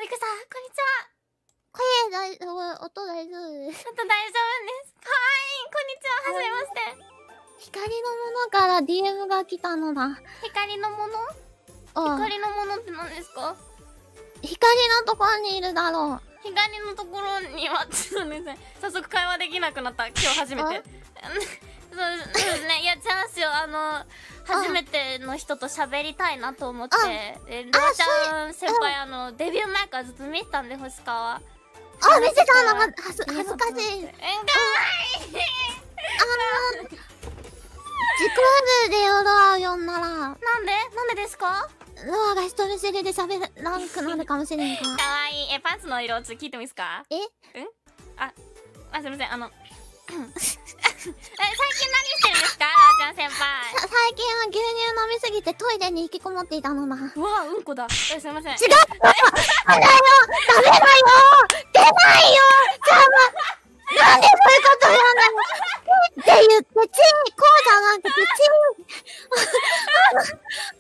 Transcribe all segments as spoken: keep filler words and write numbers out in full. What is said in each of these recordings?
くさん、こんにちは。 声大丈夫、音大丈夫です。 ちょっと大丈夫です。はい、こんにちは、はじめまして。 光のものから ディーエム が来たのだ。 光のもの？光のものって何ですか？ 光のところにいるだろう。 光のところには、ちょっとね、早速会話できなくなった。今日初めて。そうですね。いや、チャンスよ。あの、初めての人と喋りたいなと思って、え、ロアちゃん先輩、あの、デビュー前からずっと見てたんで、星川。 あ、見てたのが、はず、恥ずかしい。え、かわいい。あー、自己ルでよ、ロアを呼んだら。なんでなんでですか？ ロアが人見知りで喋らんくなるかもしれんから。 かわいい。え、パンツの色ちょっと聞いてもいいですか？ え？ ん？あ、あ、すいません、あの、最近何してるんですか、ロアちゃん先輩。 最近は牛乳飲みすぎてトイレに引きこもっていたのだ。 うわ、うんこだ。すいません。違う。 ダメだよ。ダメだよ。出ないよ。じゃあ、なんでそういうこと言うんだよ。って言って、チン、こうじゃなくて、チン。 かわいいね、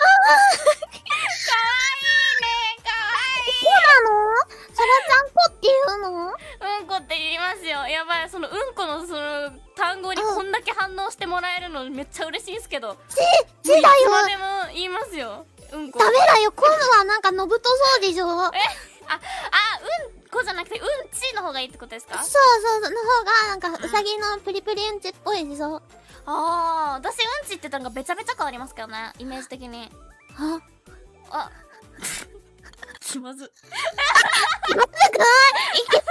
かわいい。 そうなの？サラちゃんこって言うの？ うんこって言いますよ。やばい、そのうんこのその単語にこんだけ反応してもらえるのめっちゃ嬉しいんですけど。 ち、ちだよ。いつまでも言いますよ。うんこ。 ダメだよ。今度はなんかのぶとそうでしょ。え？ あ、あ、うんこじゃなくてうんちの方がいいってことですか？ そうそうそう、の方がなんかうさぎのプリプリうんちっぽいでしょ。 ああ、私うんちって言ったのがべちゃべちゃ感ありますけどね、イメージ的に。 あ、 あ、気まず。 気まずくない？いけそう。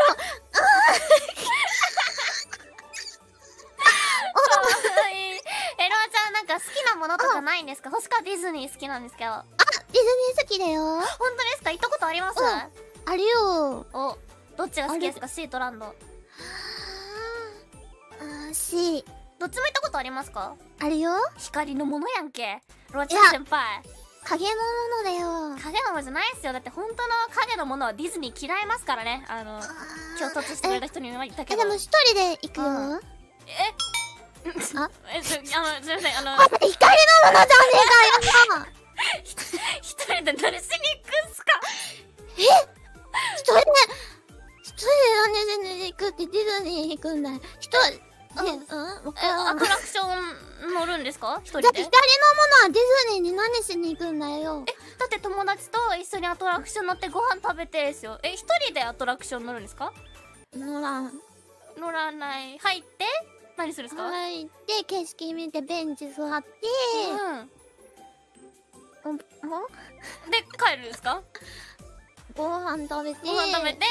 え、ロアちゃんなんか好きなものとかないんですか？星川ディズニー好きなんですけど。あ、 ディズニー好きだよ。 本当ですか？行ったことあります？ あるよ。 お、どっちが好きですか？ C とランド。あー、C。 どっちも行ったことありますか？ あるよ。 光のものやんけ、ロアちゃん先輩。 影のものだよ。 影のものじゃないっすよ。だって本当の影のものはディズニー嫌いますからね。あの、今日突してくれた人に言ったけど。 え、でも一人で行くよ。 えあえ、す、あの、すみません、あの、 光のものじゃねえかよ。 一人で何しに行くんすか？ え？一人で、一人で何しに行くってディズニー行くんだよ。一人、え、うん？ アトラクション乗るんですか？一人で？ だって光のものはディズニーに何しに行くんだよ。 え、だって友達と一緒にアトラクション乗ってご飯食べてですよ。え、一人でアトラクション乗るんですか？ 乗らん。 乗らない。入って何するんですか？ 入って景色見てベンチ座って、 うん。で、帰るんですか？ ご飯食べて、 ご飯食べて、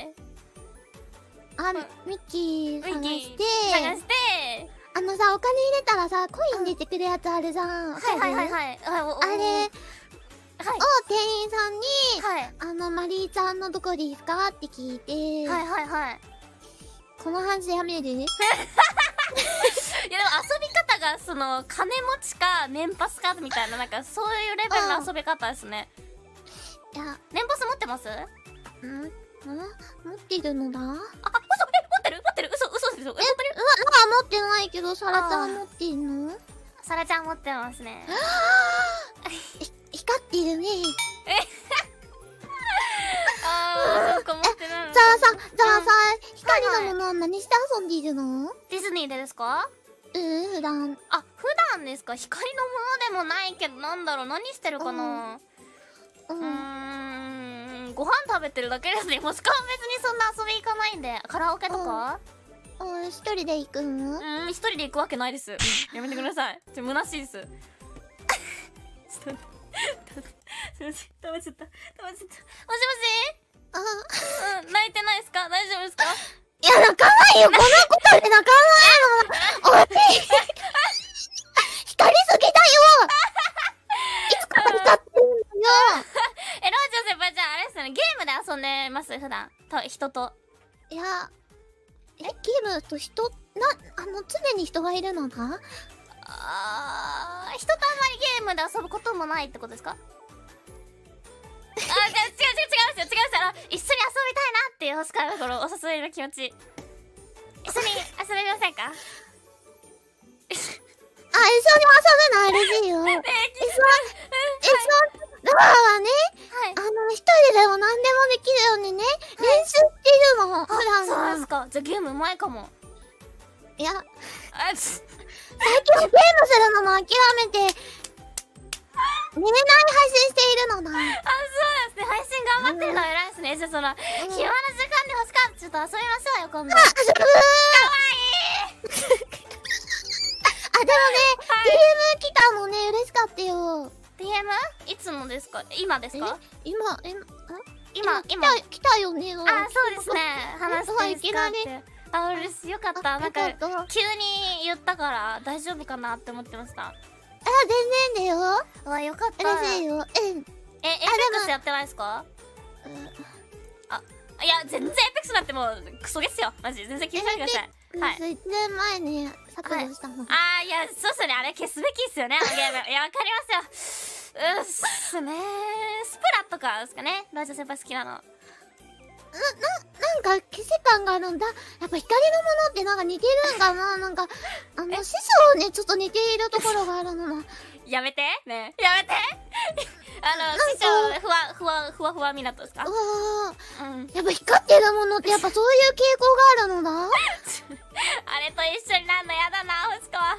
あ、ミッキー探して、 探して、 あのさ、お金入れたらさ、コイン出てくるやつあるじゃん。 はいはいはいはい。 あれを店員さんに、あの、マリーちゃんのどこですかって聞いて、 はいはいはい。 この話やめる？いやでも遊び方がその金持ちか年パスかみたいな、なんかそういうレベルの遊び方ですね。 いや、 年パス持ってます？ ん？ん？持ってるのだ？あ、 嘘！え、持ってる？持ってる？嘘嘘ですよ。え、 うわ、持ってないけど、サラちゃん持ってんの？ サラちゃん持ってますね。 光ってるね。 えあー、そっか持ってないの。 じゃあさ、じゃあさ、光のものは何して遊んでいるの？ ディズニーでですか？ うん、普段。 あ、普段ですか？光のものでもないけど、なんだろう、何してるかな。うーん、ご飯食べてるだけですね。もしかは別にそんな遊び行かないんで。カラオケとか？ うん、一人で行くの？ うん、一人で行くわけないです。やめてください。ちょ、虚しいです。ちょっと、すいません、食べちゃった。食べちゃった。もしもし？ あ、 うん、泣いてないですか？大丈夫ですか？ いや、泣かないよ。このことで泣かないの。おい光りすぎだよ。いつから歌ってるのよ。 え、ロージョ先輩、じゃああれですよね、ゲームで遊んでます普段と人と。 いや、え、ゲームと人、な、あの、常に人がいるのか？ あー、人とあんまりゲームで遊ぶこともないってことですか？あ、じゃあ違う違う違うんですよ、違うんですよ。あの、一緒に遊びたいなっていう星川このお誘いの気持ち。一緒に遊びませんか？ あ、一緒に遊ぶの嬉しいよ。 ねえ、 一緒、一緒、ロアはね、あの、一人ででも何でもできるようにね、練習してるの、普段そうなんですか。 か。じゃあゲームうまいかも。 いや、 あつ最近ゲームするのも諦めて、寝れない配信しているのだ。 あ、そうなんですね。配信頑張ってるの偉いですね。じゃあその、暇な時間で欲しかった。ちょっと遊びましょうよ、今度。 あ、遊ぶー。 かわいいあ、でもね、ディーエム 来たのね、嬉しかったよ。 ディーエム？ いつのですか？今ですか？ 今、え、 今、 今、来た、来たよね。 あ、そうですね。話していいですかって。あ、嬉しい。よかった。なんか、急に言ったから大丈夫かなって思ってました。 あ、全然だよ。 あ、よかった。 嬉しいよ。うん。 え、エイペックスやってないですか？あ、いや、全然エイペックスなんてもうクソですよ。マジ。全然気にしないでください。はい。 いちねんまえに削除したの。 あー、いや、そうっすよね。あれ消すべきっすよね、あのゲーム。いや、わかりますよ。うっすねー。スプラとかですかね。ラジオ先輩好きなの。 な、な、なんか、消せ感があるんだ。やっぱ光のものってなんか似てるんかな。なんか、あの、師匠ね、ちょっと似ているところがあるのな。 やめてねやめてあの、師匠、ふわ、ふわ、ふわふわみなとですか？ うわうん。 ー。やっぱ光ってるものってやっぱそういう傾向があるのだ。 あれと一緒になるのやだな、星川。う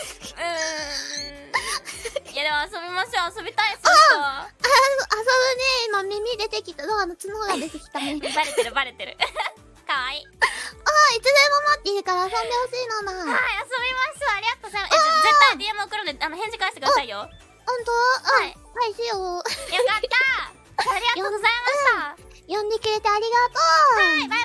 ーん。いやでも遊びましょう、遊びたいっすよ。 あ、遊ぶね。今耳出てきた。あの、角が出てきたね。 バレてる、バレてる。かわいい。 あ、いつでも待っているから遊んでほしいのな。 はい、遊びます。ありがとうございます。え、絶対 ディーエム 送るんで、あの、返事返してくださいよ。 ほんと？ はい。 はい、しよう。 よかった。ありがとうございました。 呼んでくれてありがとう。 はい、バイバイ。